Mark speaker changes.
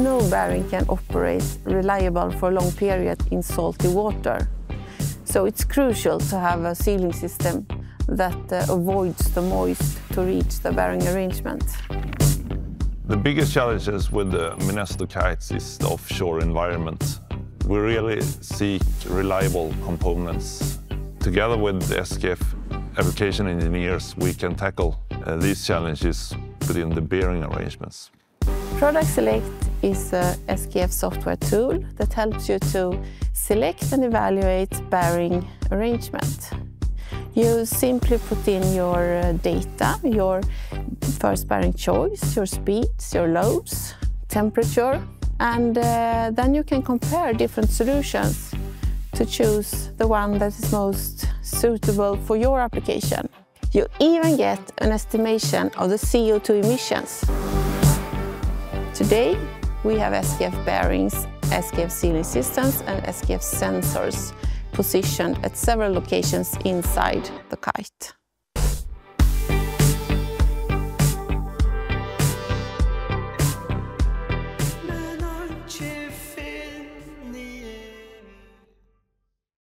Speaker 1: no bearing can operate reliable for a long period in salty water. So it's crucial to have a sealing system that avoids the moist to reach the bearing arrangement.
Speaker 2: The biggest challenges with the Minesto kites is the offshore environment. We really seek reliable components. Together with the SKF application engineers, we can tackle these challenges within the bearing arrangements.
Speaker 1: Product Select is a SKF software tool that helps you to select and evaluate bearing arrangement. You simply put in your data, your first bearing choice, your speeds, your loads, temperature, and then you can compare different solutions to choose the one that is most suitable for your application. You even get an estimation of the CO2 emissions. Today, we have SKF bearings, SKF sealing systems and SKF sensors positioned at several locations inside the kite.